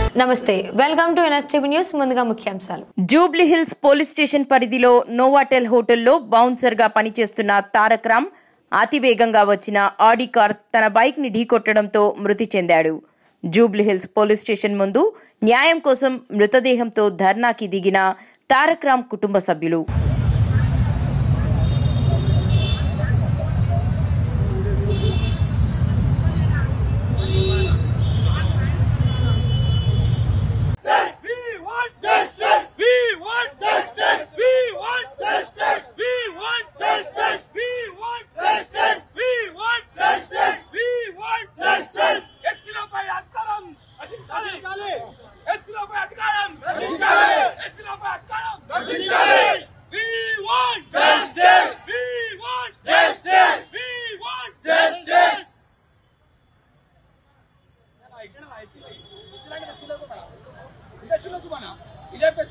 నమస్తే welcome to NSTV news ముందుగా ముఖ్యాంశాలు jubliehills పోలీస్ స్టేషన్ పరిధిలో నోవాటెల్ హోటల్లో బౌన్సర్ గా పనిచేస్తున్న తారక్ రామ్ అతివేగంగా వచ్చిన ఆడి కార్ తన బైక్ ని ఢీకొట్టడంతో మృతి చెందాడు. jubliehills పోలీస్ స్టేషన్ ముందు న్యాయం కోసం మృతదేహంతో ధర్నాకి దిగిన తారక్ రామ్ కుటుంబ సభ్యులు ఇదే